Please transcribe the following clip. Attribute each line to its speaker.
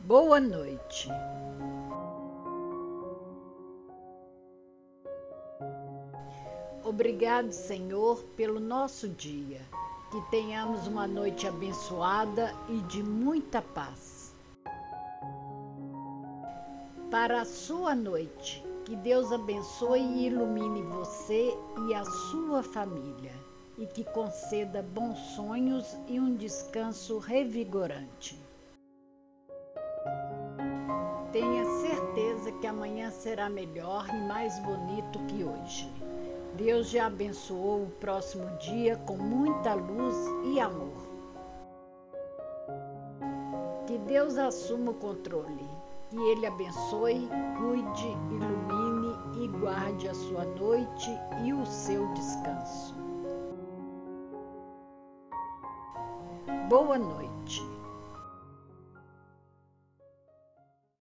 Speaker 1: Boa noite. Obrigado, Senhor, pelo nosso dia. Que tenhamos uma noite abençoada e de muita paz. Para a sua noite, que Deus abençoe e ilumine você e a sua família, e que conceda bons sonhos e um descanso revigorante. Tenha certeza que amanhã será melhor e mais bonito que hoje. Deus já abençoou o próximo dia com muita luz e amor. Que Deus assuma o controle, que Ele abençoe, cuide, ilumine e guarde a sua noite e o seu descanso. Boa noite.